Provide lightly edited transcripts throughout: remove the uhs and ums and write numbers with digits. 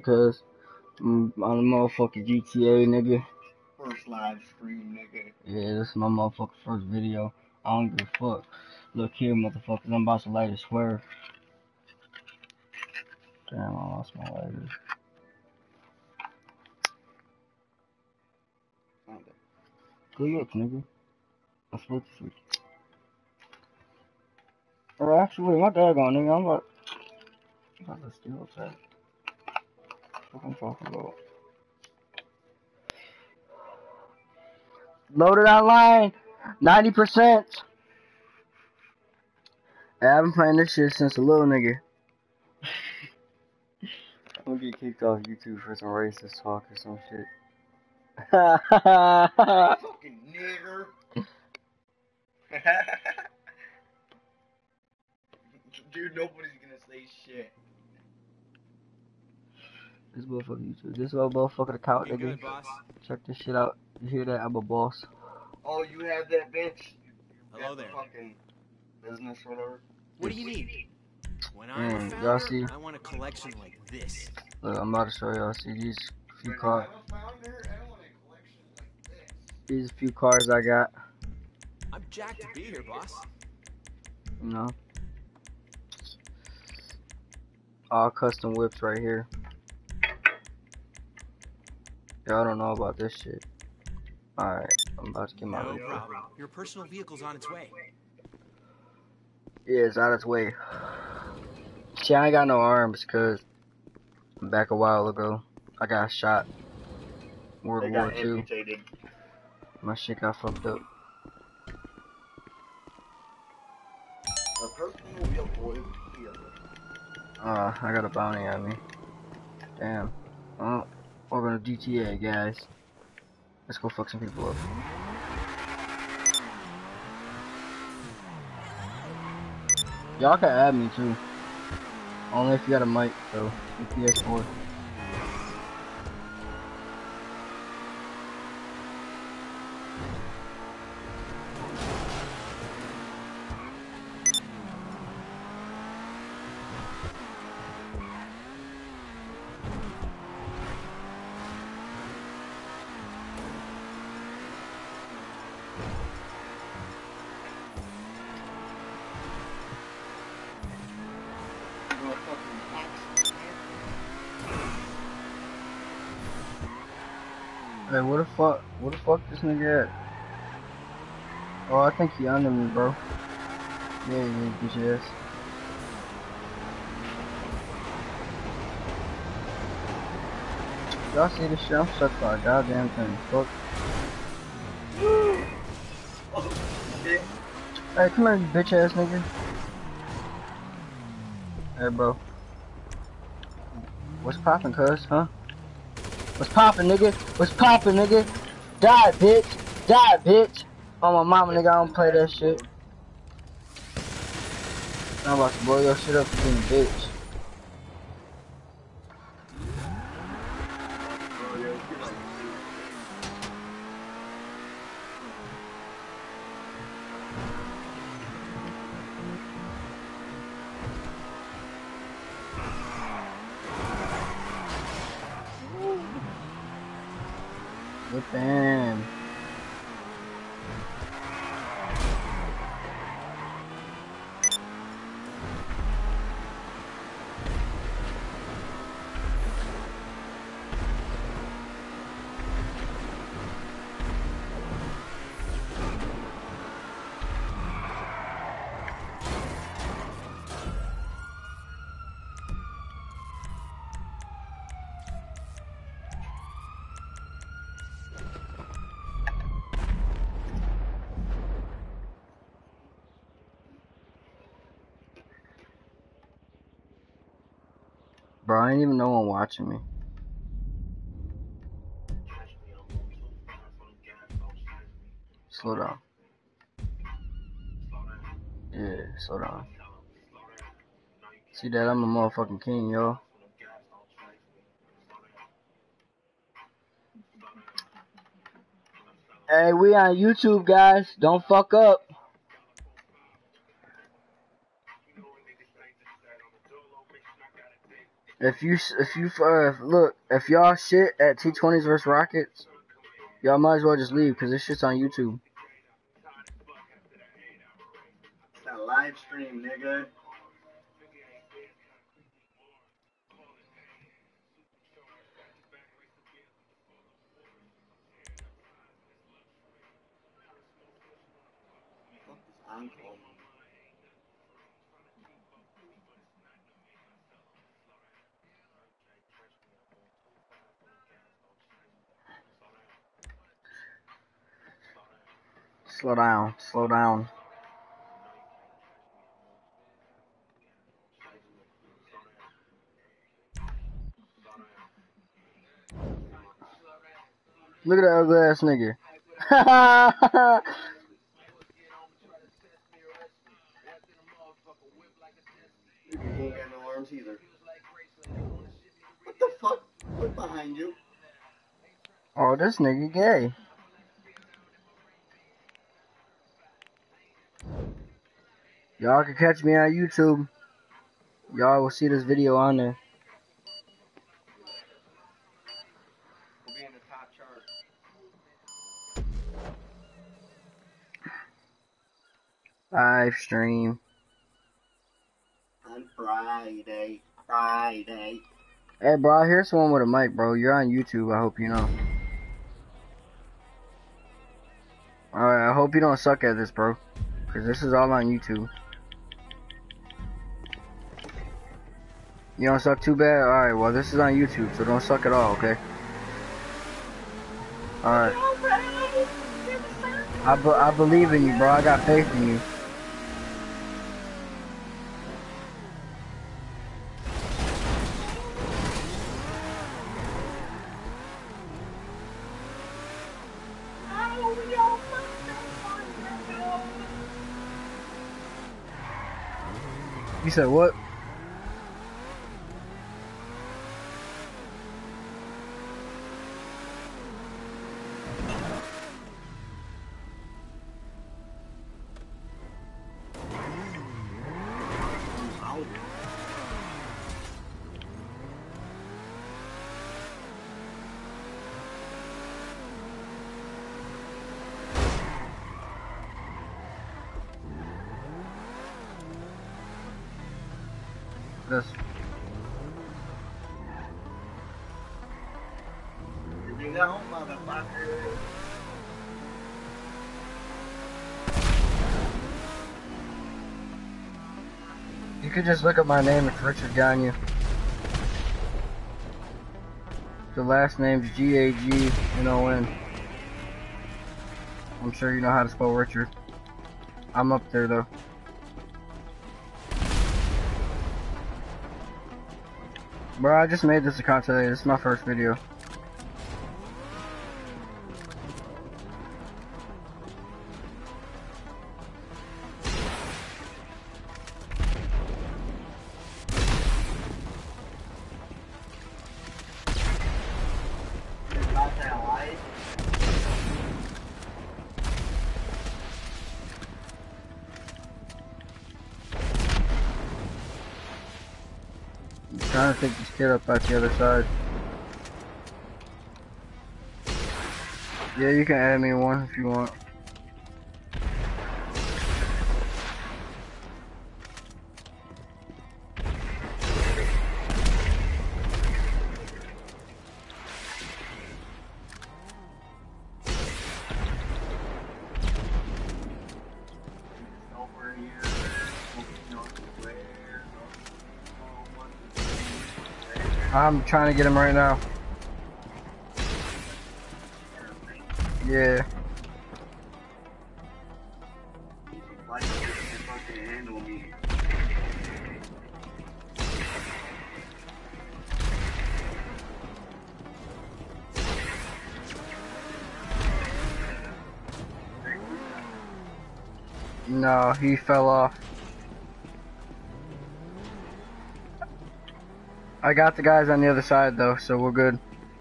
cuz. On the motherfucking GTA, nigga. First live stream, nigga. Yeah, this is my motherfucking first video. I don't give a fuck. Look here, motherfuckers. I'm about to light a swerve. Damn, I lost my lighter. Good look, nigga. I swear to you. Or actually, my daggone nigga, I'm about to steal that. What I'm talking about. Loaded online, 90%. I've been playing this shit since a little nigga. I'm gonna get kicked off YouTube for some racist talk or some shit. Fucking nigger. Dude, nobody's gonna say shit. This motherfucker YouTube. This motherfucker the couch, nigga. Good, boss. Check this shit out. You hear that? I'm a boss. Oh, you have that bitch? Hello there. Fucking business or whatever. What do you need? When I'm a y'all founder, see? I want a collection like this. Look, I'm about to show y'all. See these few cars. These few cars I got. I'm jacked to be here, boss. You know, all custom whips right here. Y'all don't know about this shit. Alright, I'm about to get my No problem. Your personal vehicle's on its way. Yeah, it's on its way. See, I ain't got no arms because back a while ago, I got shot. World War II. My shit got fucked up. A personal vehicle is here. I got a bounty on me. Damn. Oh, we're gonna GTA, guys. Let's go fuck some people up. Y'all can add me too. Only if you got a mic, though. PS4. Hey, where the fuck this nigga at? Oh, I think he under me, bro. Yeah, yeah, bitch ass. Y'all see this shit? I'm stuck by a goddamn thing. Fuck. Hey, come here, you bitch ass nigga. Hey, bro. What's poppin', cuz, huh? What's poppin', nigga? What's poppin', nigga? Die, bitch! Die, bitch! Oh, my mama, nigga, I don't play that shit. I'm about to blow your shit up for being a bitch. Whippin'. Bro, I ain't even no one watching me. Slow down. Yeah, slow down. See that? I'm a motherfucking king, yo. Hey, we on YouTube, guys. Don't fuck up. Look, if y'all shit at T20s versus Rockets, y'all might as well just leave because this shit's on YouTube. It's a live stream, nigga. Fuck this encore. Slow down, slow down. Look at that ugly ass nigga. He ain't got no arms either. What the fuck? Look behind you. Oh, this nigga gay. Y'all can catch me on YouTube. Y'all will see this video on there. We'll be in the top chart. Live stream. On Friday. Hey, bro, here's someone with a mic, bro. You're on YouTube, I hope you know. Alright, I hope you don't suck at this, bro. Because this is all on YouTube. You don't suck too bad? Alright, well, this is on YouTube, so don't suck at all, okay? Alright. I believe in you, bro. I got faith in you. You said what? This. You know, motherfucker. You could just look up my name, it's Richard Gagne. The last name's Gagnon. I'm sure you know how to spell Richard. I'm up there though. Bro, I just made this account today. This is my first video. Trying to take this kid up at the other side. Yeah, you can add me one if you want. I'm trying to get him right now. Yeah. Why you fucking handle me? No, he fell off. I got the guys on the other side though, so we're good.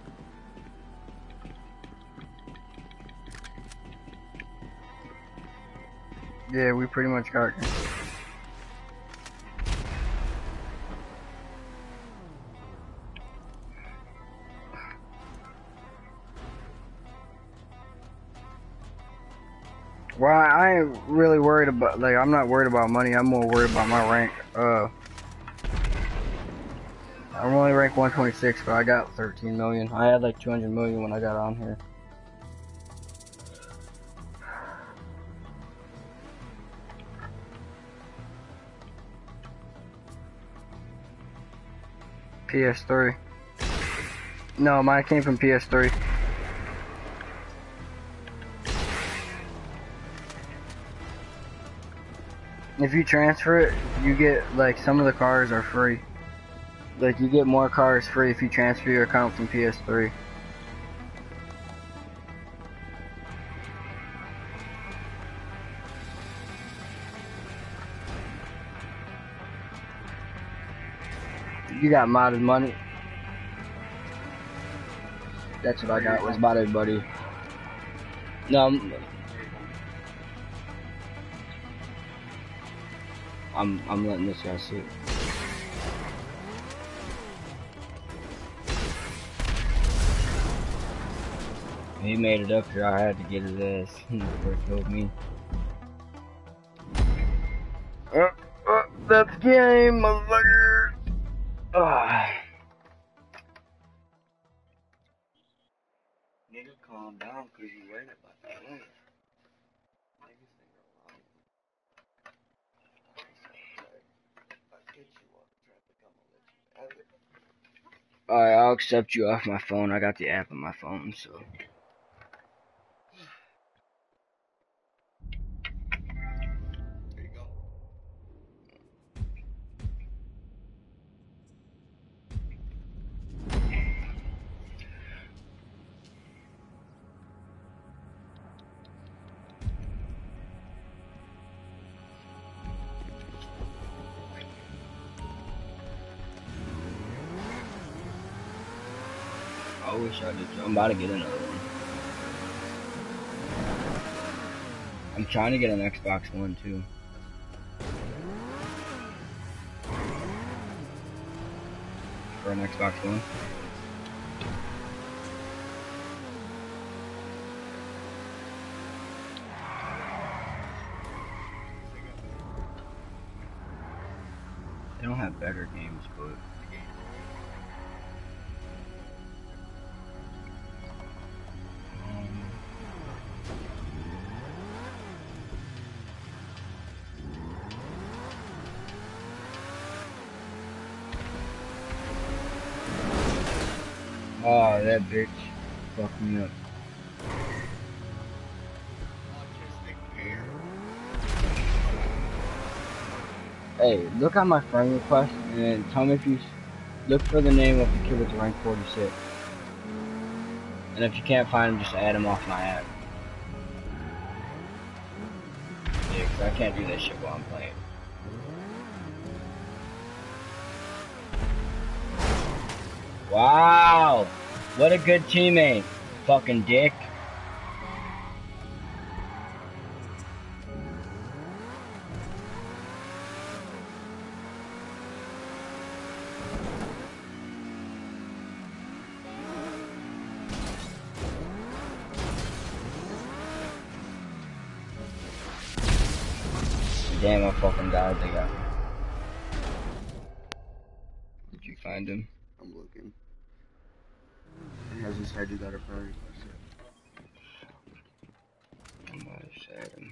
Yeah, we pretty much got it. Well, I ain't really worried about, like, I'm not worried about money. I'm more worried about my rank. I'm only rank 126, but I got 13 million. I had like 200 million when I got on here. PS3. No, mine came from PS3. If you transfer it, you get, like, some of the cars are free. Like, you get more cars free if you transfer your account from PS3. You got modded money. That's what I got, was modded buddy. No, I'm letting this guy see it. He made it up here, I had to get his ass before he killed me. That's game, motherfucker! Nigga, calm down, cause you right about that. Niggas think you're lying. I'll get you off the traffic, I'm gonna let you have it. Alright, I'll accept you off my phone. I got the app on my phone, so. There you go. I wish I did. I'm about to get another one. I'm trying to get an Xbox One too. For an Xbox One. They don't have better games, but. Oh, that bitch fucked me up. Hey, look at my friend request and tell me if you look for the name of the kid with the rank 46. And if you can't find him, just add him off my app. Yeah, 'cause I can't do that shit while I'm playing. Wow! What a good teammate, fucking dick. Damn, I fucking died. They got me. Did you find him? I'm looking. It has his head, you got a priority question. I might have said him.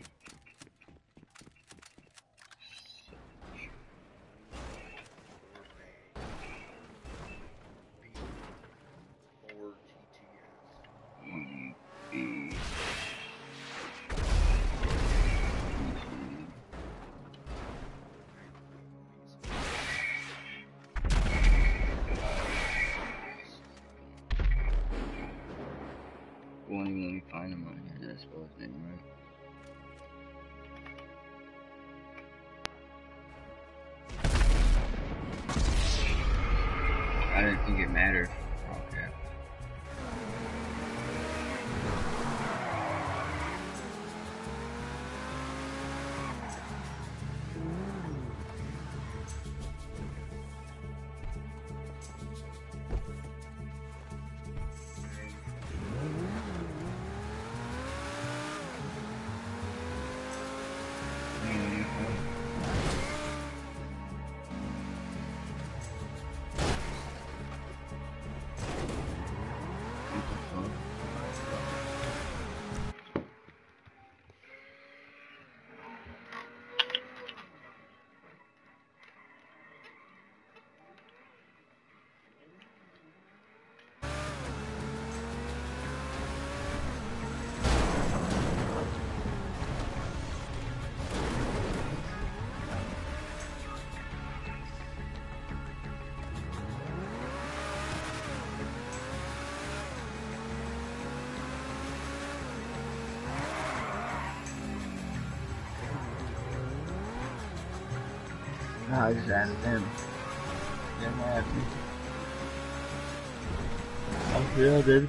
Won't even let me find him on here. That's spell his name right. I didn't think it mattered. Okay. I just added him. Didn't add me. Oh, yeah, I did.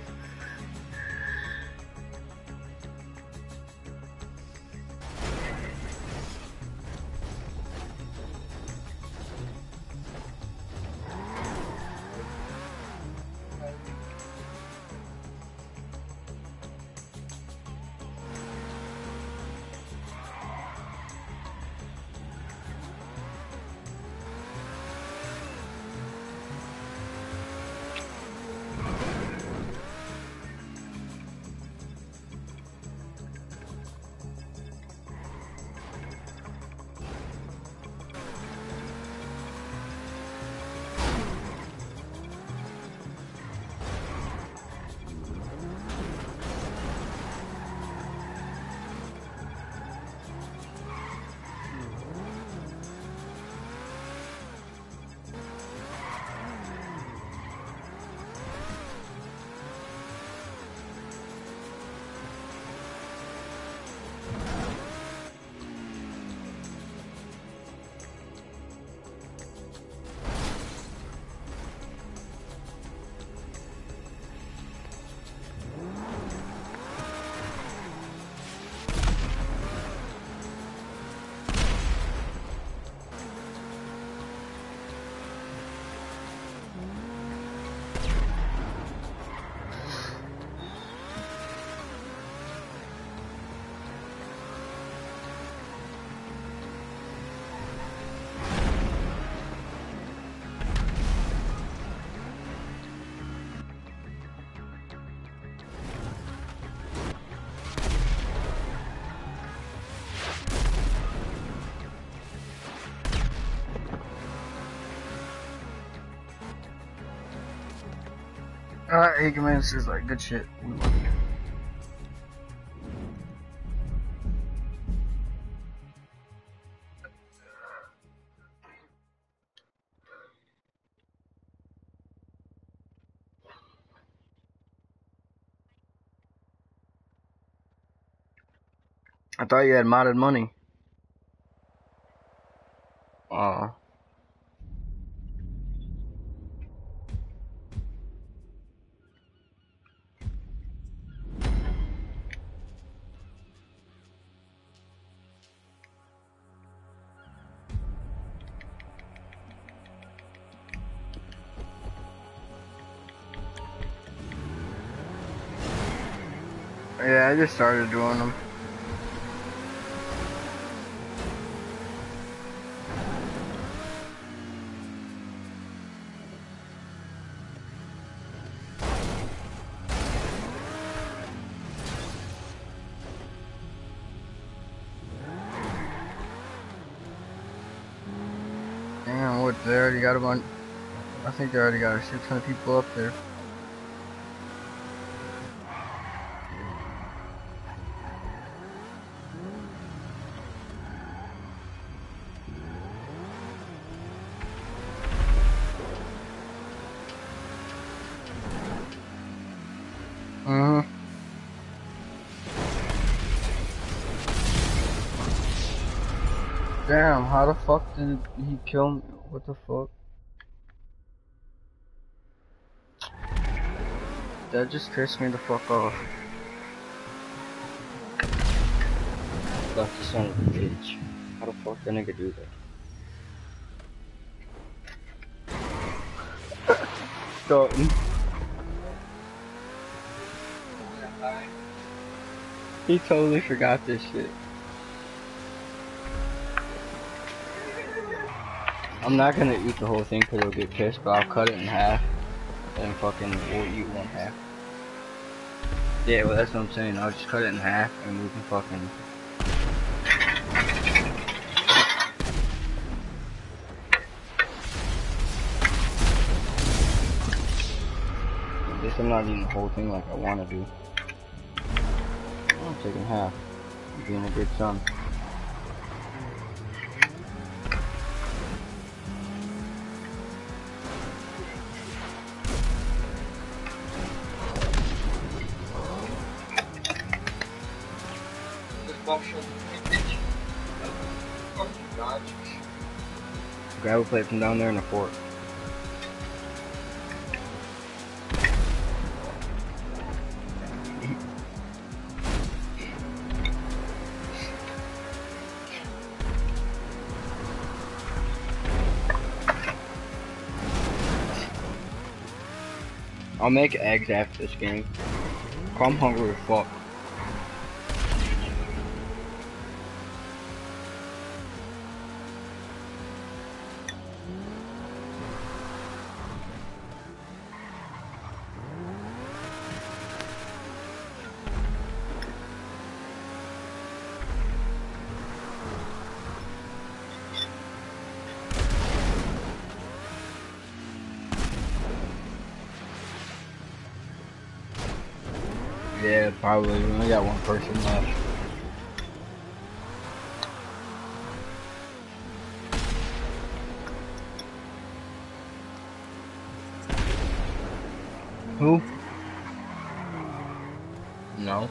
Alright, Eggman, this is like good shit. I thought you had modded money. Aw. Yeah, I just started doing them. Damn, what, they already got a bunch. I think they already got 600 people up there. Damn, how the fuck did he kill me? What the fuck? That just pissed me the fuck off. Left the son of a bitch. How the fuck did nigga do that? Dalton. He totally forgot this shit. I'm not gonna eat the whole thing because it'll get pissed, but I'll cut it in half and fucking we'll eat one half. Yeah, well that's what I'm saying. I'll just cut it in half and we can fucking. I guess I'm not eating the whole thing like I want to do. I'm taking half. I'm being a good son. Gravel plate from down there in the fort. I'll make eggs after this game. I'm hungry as fuck. Yeah, probably. We only got one person left. Who? No.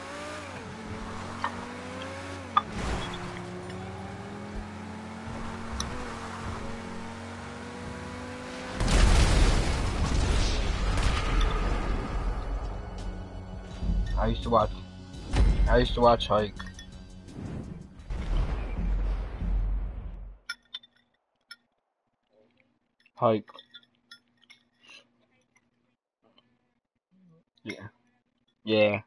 I used to watch Hike. Hike. Yeah. Yeah.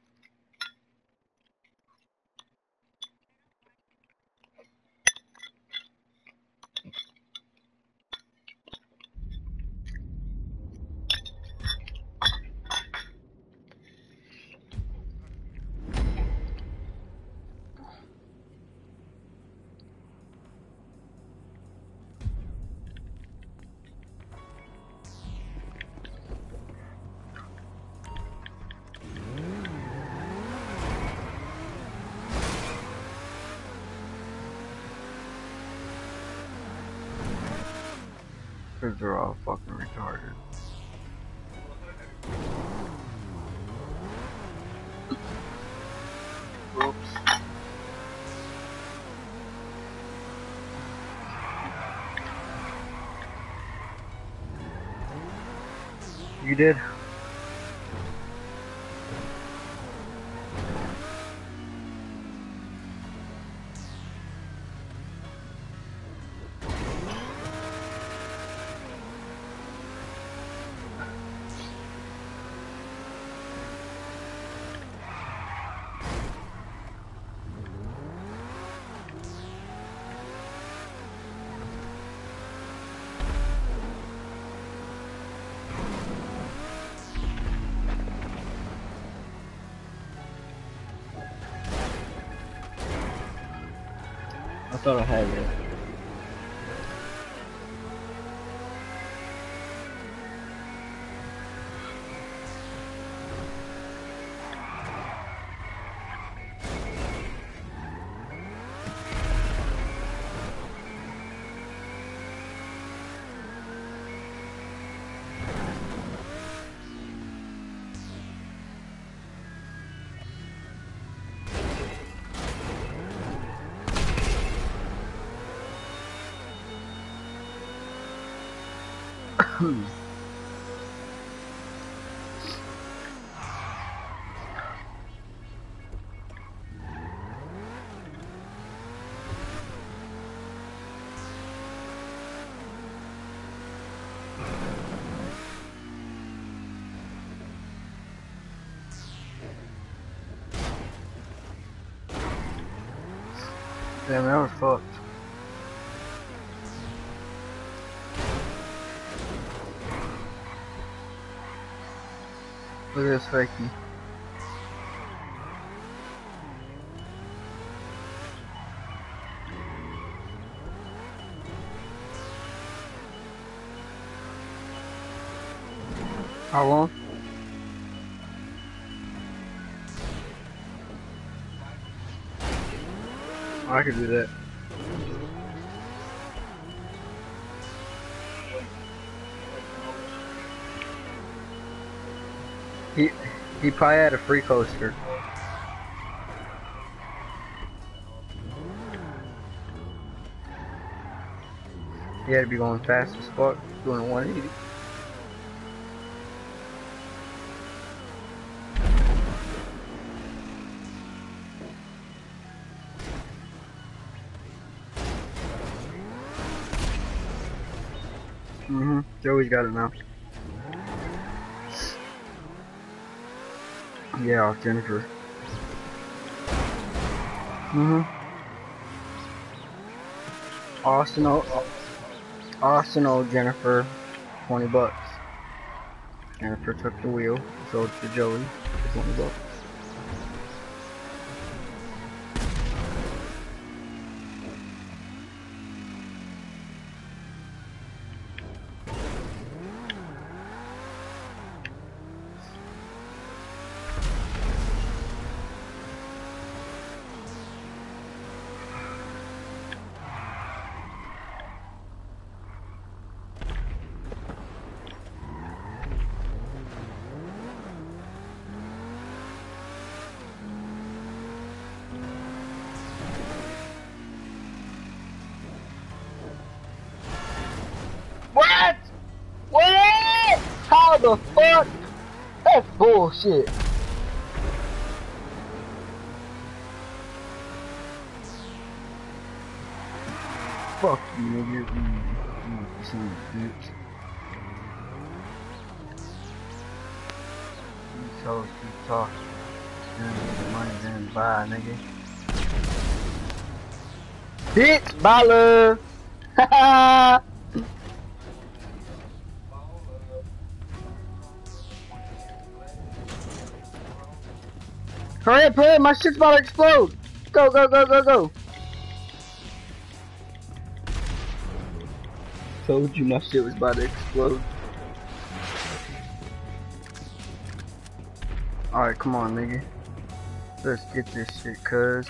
Cause they're all fucking retarded. Oops. You did? I thought I had it. Damn, that was fucked. Look at this fakey. How long? I could do that. He probably had a free coaster. He had to be going fast as fuck, doing a 180. Joey's got it now. Yeah, off Jennifer. Austin owed Jennifer $20. Jennifer took the wheel, sold it to Joey for $20. What? What? How the fuck? That's bullshit. Fuck you, nigga. You son of a bitch. These hoes keep talking. The money then buy, nigga. Bitch, bye love. Haha. Hurry up, my shit's about to explode! Go, go, go, go, go! Told you my shit was about to explode. Alright, come on, nigga. Let's get this shit, cuz.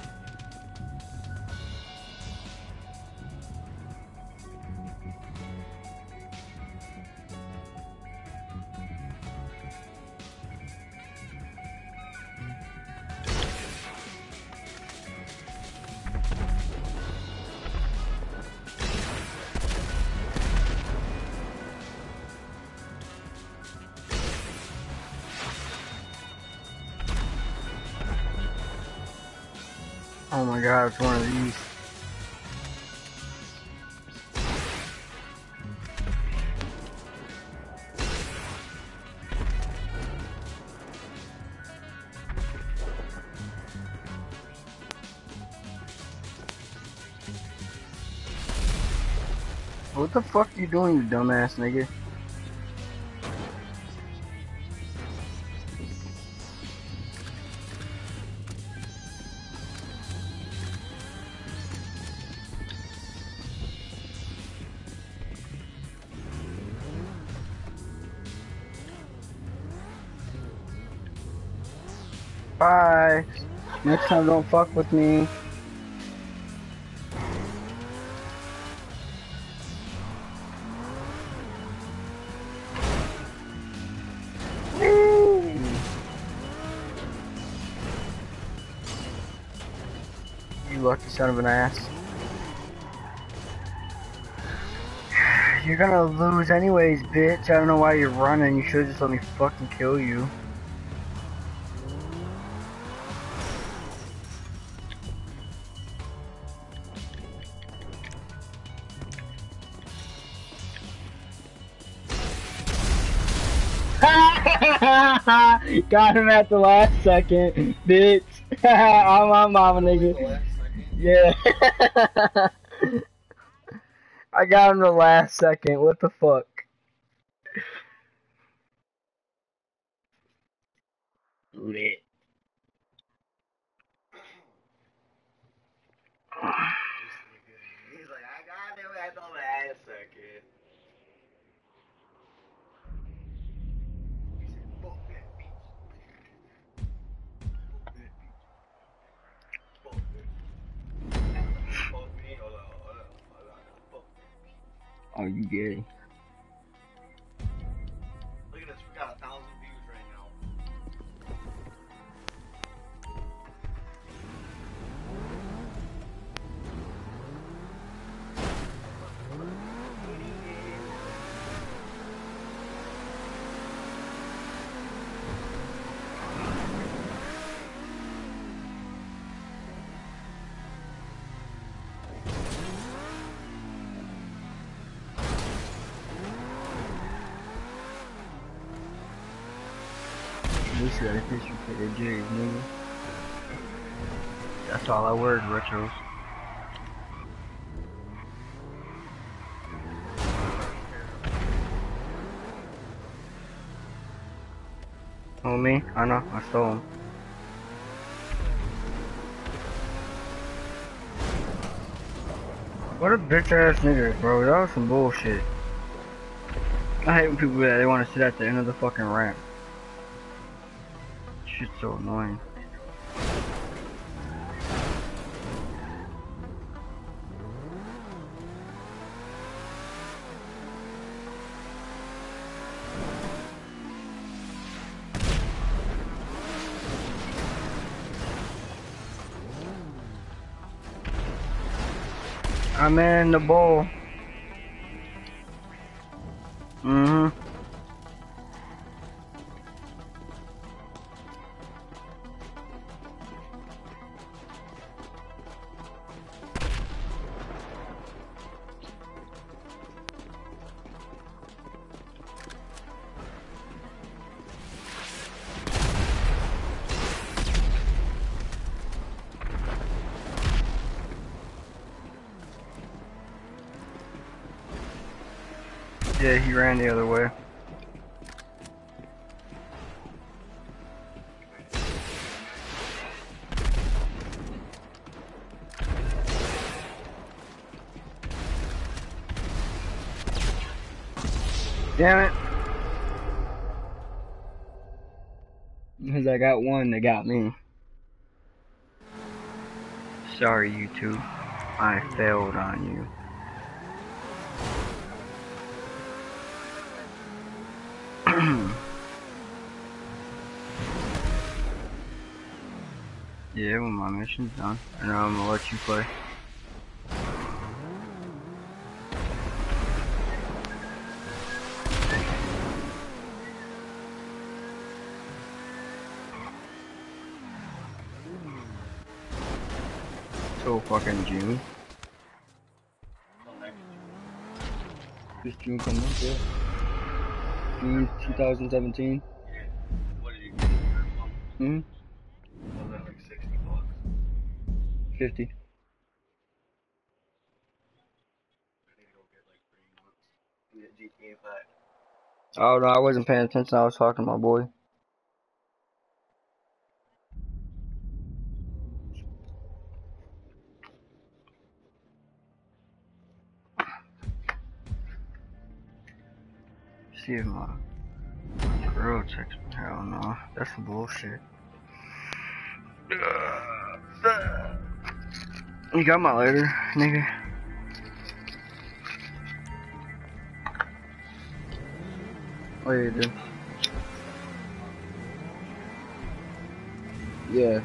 Oh my god, it's one of these. What the fuck you doing, you dumbass nigga? Bye. Next time don't fuck with me. You lucky son of an ass. You're gonna lose anyways, bitch. I don't know why you're running. You should've just let me fucking kill you. Got him at the last second, bitch. I'm my mama, nigga. Yeah. I got him the last second. What the fuck? Lit. He's like, I got him at the last second. He said, fuck that bitch. Fuck that bitch. Fuck me. Hold on. Fuck that bitch. Oh, you gay. Look at this. We got 1,000 views right now. This is a picture for the J's, nigga. That's all I wear is retros. Oh, me? I know, I stole him. What a bitch ass nigga, bro. That was some bullshit. I hate when people that they want to sit at the end of the fucking ramp. Shit's so annoying. I'm in the bowl. Mm-hmm. Yeah, he ran the other way. Damn it. Because I got one that got me. Sorry, YouTube. I failed on you. Yeah, when my mission's done, and I'm gonna let you play. So fucking June. This June coming up, yeah. June 2017. What did you get? Hmm? Was that like $60? 50. I need to go get like 3 months. Get GTA 5. Oh no, I wasn't paying attention. I was talking to my boy. See if my girl texts me. Hell no, that's some bullshit. You got my letter, nigga. What do you do? Yeah.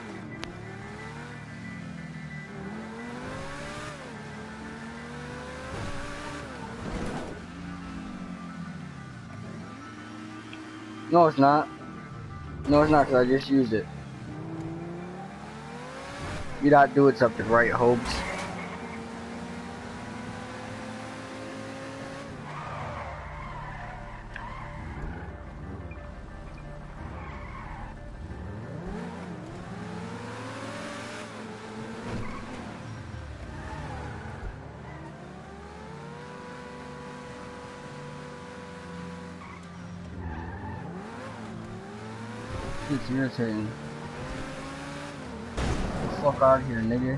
No, it's not. No, it's not, because I just used it. You not doing something right, Holmes. It's irritating. Get the fuck out of here, nigga.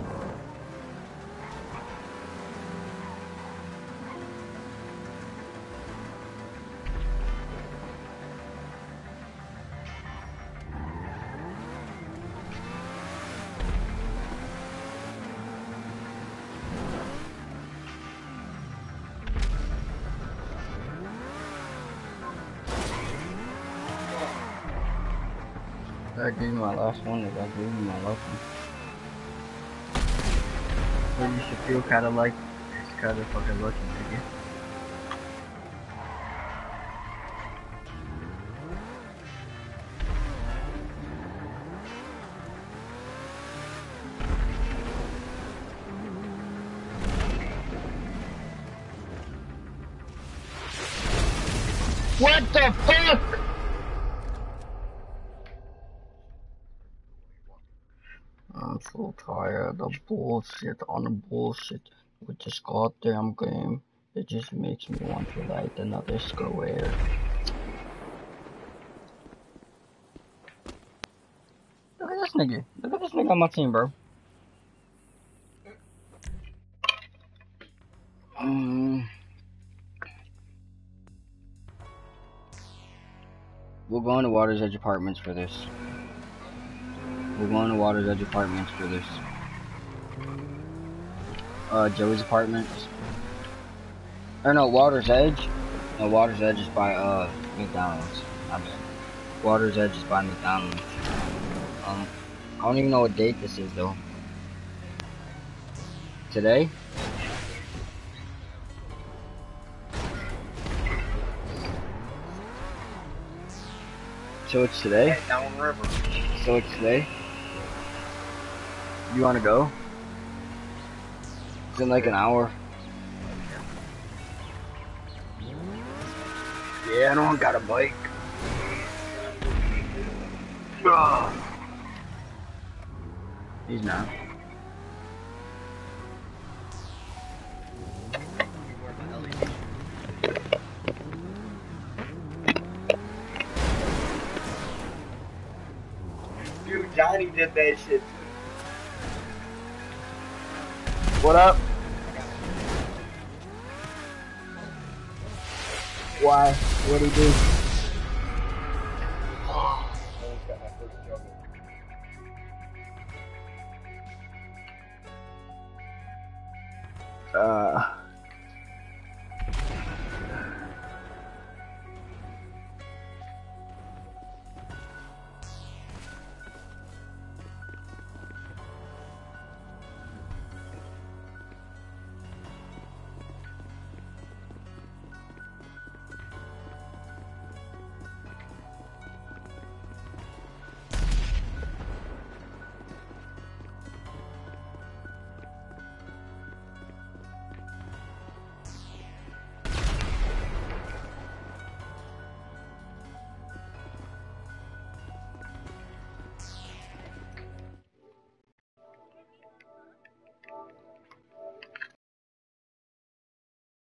I gave you my last one, if I gave you my last one. So you should feel kinda like it's kinda fucking lucky, nigga. What the fuck? I'm so tired of bullshit on the bullshit with this goddamn game. It just makes me want to write another square. Look at this nigga. Look at this nigga on my team, bro. We'll go into Water's Edge Apartments for this. We're going to Water's Edge Apartments for this. Joey's Apartments. Or no, Water's Edge. No, Water's Edge is by, McDonald's. I mean, Water's Edge is by McDonald's. I don't even know what date this is, though. Today? So it's today? Downriver. So it's today? You wanna go? It's in like an hour. Yeah, I don't got a bike. Ugh. He's not. Dude, Johnny did that shit too. What up? Why? What'd he do? Almost got my first juggle.